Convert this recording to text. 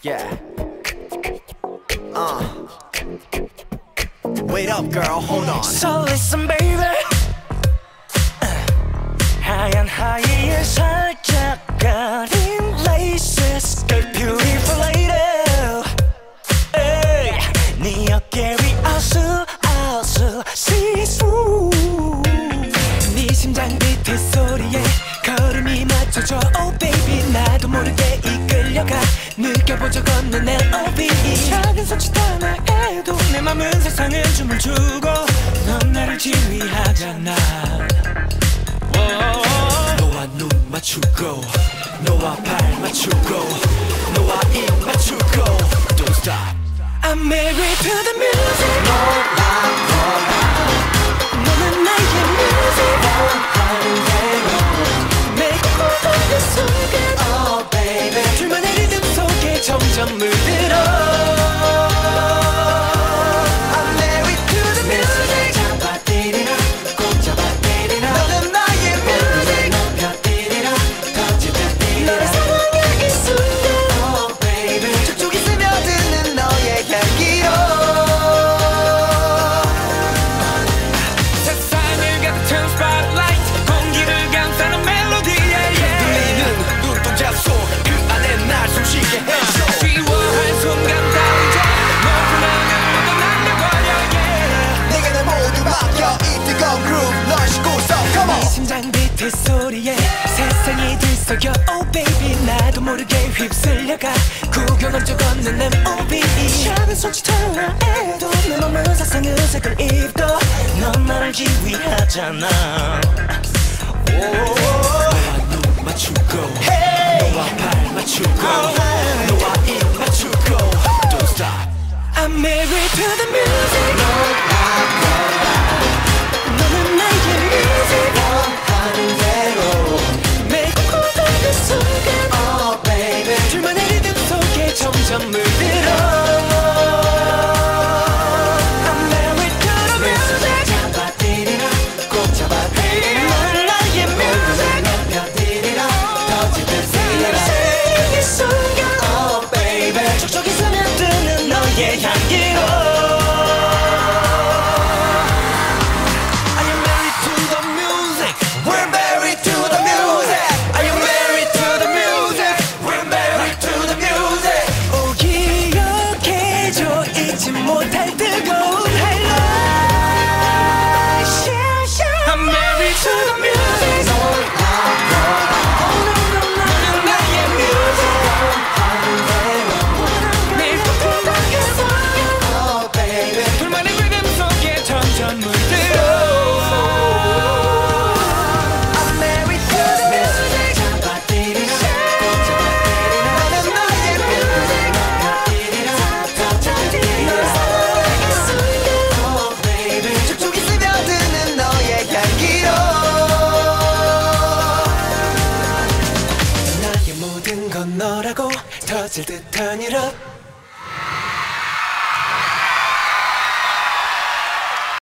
Yeah. Wait up, girl. Hold on. So listen, baby. 하얀 하의에 살짝 가린 laces, girl, beautiful lady. Hey, 네 어깨 위 아슬아슬 시수. 네 심장 비트 소리에 걸음이 맞춰져. Oh baby, 나도 모르게 이끌려가. 느껴본 적 없는 L.O.V. 작은 손짓 하나에도 내 맘은 세상을 춤을 추고 넌 나를 지휘하잖아. 너와 눈 맞추고 너와 발 맞추고 너와 입 맞추고 Don't stop. I'm married to the music. 너는 나의 music. 내가 보는 순간 Oh baby, 둘만의 리듬 속에 점점 물들어. 심장 비트 소리에 세상이 들썩여 Oh baby, 나도 모르게 휩쓸려가. 구경한 적 없는 M.O.B. 작은 손짓 하나에도 내 맘은 세상의 색을 입고 넌 나를 지휘하잖아. 너와 눈 맞추고 너와 발 맞추고 너와 입 맞추고 Don't stop. I'm married to the music. 너는 나의 music. 둘만의 리듬 속에 점점 물들어. I'm married to the music. 잡아들이라 꼭 잡아들이라 넌 나의 music. 펴들이라 터지듯 쓰여라 이 순간 Oh baby, 촉촉이 스며드는 너의 향기로. 못할 뜨거운 highlight. I'm married to the music. 너는 나의 music. 매일 푸근하게 Oh baby, 둘만의 리듬 속에 점점 물들어. I'm married to the music. 잡아들이라 꼭 잡아들이라 너는 나의 music. 펴들이라 터지듯 너라고 터질 듯한 이런